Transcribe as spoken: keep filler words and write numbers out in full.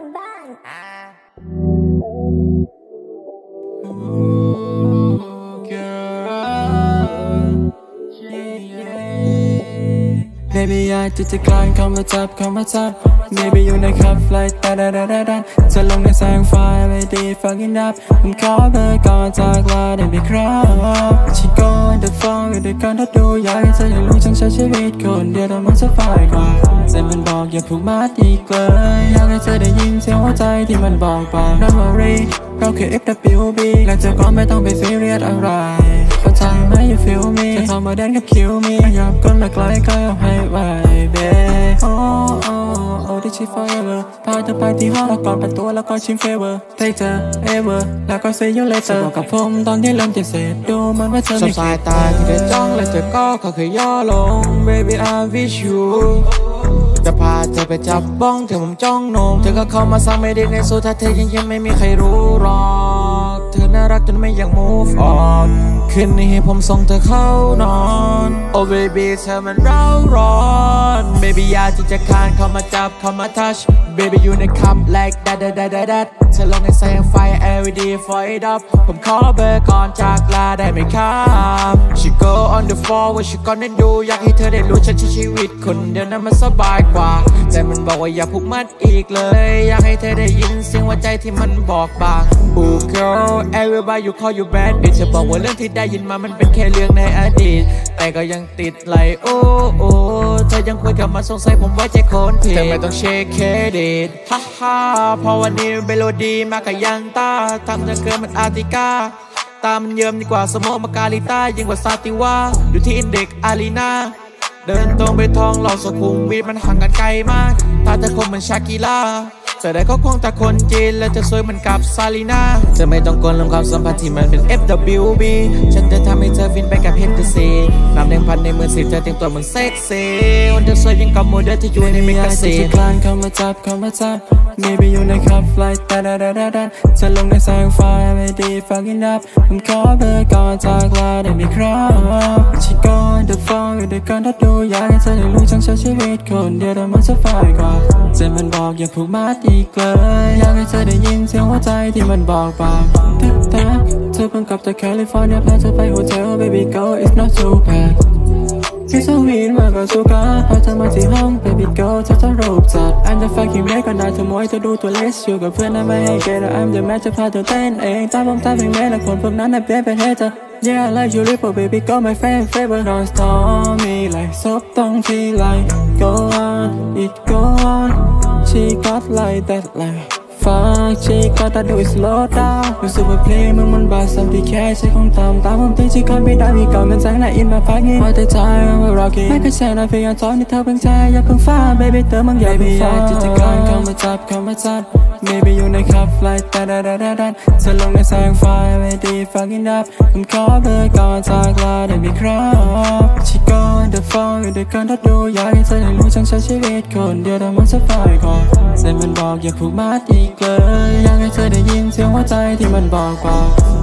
Baby อยากจะจะกลายเข้ามาจับเข้ามาจับ Baby อยู่ในคับไฟแต่ดาดาดาดาจะลงในแสงไฟไม่ดี fucking up ผมขอเบอร์ก่อนจากลาได้ไหมครับ She go on the phone อยู่ด้วยกันถ้าดูอยากให้เธอได้รู้ฉันใช้ชีวิตคนเดียวแต่มันจะไฟกว่าแต่มันบอกอย่าผูกมัดอีกเลยอยากให้เธอได้ยินเสียงหัวใจที่มันบอกบอก Don't worry เราคือ เอฟ ดับเบิลยู บี และเธอก็ไม่ต้องไปซีเรียสอะไรเข้าใจไหม you feel me จะทำมาแดนกับคิวมีอยากก้นมาใกล้ใกล้เอาให้ไว baby oh oh oh this is forever พาเธอไปที่ห้องแล้วก่อนประตูแล้วก็ชิม favor take เธอ ever แล้วก็ see you later บอกกับผมตอนที่เริ่มจะเสร็จดูมันว่าเธอไม่สายตาที่เธอจ้องและเธอก็ค่อยๆย่อลง baby I wish you จะพาเธอไปจับบ้องเธอผมจ้องนมเธอก็เข้ามาสร้างไม่ได้ในสุดถ้าเธอยังยังไม่มีใครรู้หรอกเธอน่ารักจนไม่อยาก move on คืนนี้ผมส่งเธอเข้านอน oh baby เธอมันเร้าร้อน baby อยากที่จะคานเข้ามาจับเข้ามา touch baby อยู่ในคับ like that that that that that เธอลงในแสงไฟ every day for it up ผมขอเบอร์ก่อนจากลาได้ไหมครับ she go on the floor what she gonna do อยากให้เธอได้รู้ฉันใช้ชีวิตคนเดียวนั้นมันสบายกว่าแต่มันบอกว่าอย่าผูกมัดอีกเลยอยากให้เธอได้ยินเสียงหัวใจที่มันบอกบาง oh girl everybody you call you bad bitch จะบอกว่าเรื่องที่ได้ยินมามันเป็นแค่เรื่องในอดีตแต่ก็ยังติดไหลโอ้โอ้เธอยังคุยกับมันสงสัยผมไว้ใจคนผิดแต่ไม่ต้องเช็คเครดิตฮ่าฮ่าพอวันนี้เบโลดีมากกับยังตาทำเธอเกินมันอาติกาตามันเยิ้มดีกว่าสมองมากาลิต้ายิ่งกว่าซาติวาอยู่ที่อินเด็กอารีนาเดินตรงไปทองหล่อสุขุมวิทมันห่างกันไกลมากตาเธอคงเหมือนชากิล่าจะได้ก็คงแต่คนจีนและจะสวยเหมือนกับซาลีนาจะไม่ต้องกลลงความสัมพันธ์ที่มันเป็น เอฟ ดับเบิลยู บี ฉันจะทำให้เธอฟินไปกับเฮดเตอร์ซีนำหนึ่งพันในมือสิบเธอเตรียมตัวเหมือนเซ็กซี่วันเธอสวยยิ่งกับโมเดลที่อยู่ในเมกาซีนจะกลางเข้ามาจับเข้ามาจับ Maybe อยู่ในคับไฟแต่ดาดาดาดาจะลงในแสงไฟไม่ดี fucking up ผมขอเบอร์ก่อนจากลาได้ไหมครับ She go on the phone อยู่ด้วยกันถ้าดูอยากให้เธอได้รู้ฉันใช้ชีวิตคนเดียวแต่มันจะไฟกว่าแต่มันบอกอย่าผูกมัดอีกเลยอยากให้เธอได้ยินเสียงหัวใจที่มันบอกบอกแต่แต่เธอเพิ่งกลับจากแคลิฟอร์เนียพาเธอไปโฮเทล baby girl it's not too bad พี่สวีทมากกว่าสุกาพาเธอมาที่ห้อง baby girl เธอจะรูปจัด I'm the fucking man ก็ได้เธอมวยเธอดูตัวเล็กอยู่กับเพื่อนนั้นไม่ให้เกย์ I'm the man จะพาเธอเต้นเองตาผมตาเป็นแม่และคนพวกนั้นน่ะเปลี่ยนเป็นให้เธอ Yeah I like you little baby girl my fan favorite don't stop me like ซบตรงที่ like go on it go on she got like that like fuck she got that do it slow down รู้สึกว่าเพลงมึงมันบาสัมที่แค่ใช้ของตามตามผมตีที่ก่อนไม่ได้มีก่อนมันแสงหน้าอินมาพักงี้พอแต่ใจว่า rocky ไม่เคยแชร์นะเพียงตอนที่เธอเพิ่งใจอย่าเพิ่งฟ้า baby เธอมึงอย่าเพิ่งฟ้าที่จะกลางเข้ามาจับเข้ามาจัด Maybe อยู่ในคับไฟแต่ดาดาดาดาจะลงในแสงไฟไม่ดี fucking up ผมขอเบอร์ก่อนจากลาได้ไหมครับ She go on the phone อยู่ด้วยกันถ้าดูอยากให้เธอได้รู้ฉันใช้ชีวิตคนเดียวแต่มันจะไฟก่อนแต่มันบอกอย่าผูกมัดอีกเลยอยากให้เธอได้ยินเสียงหัวใจที่มันบอกบอก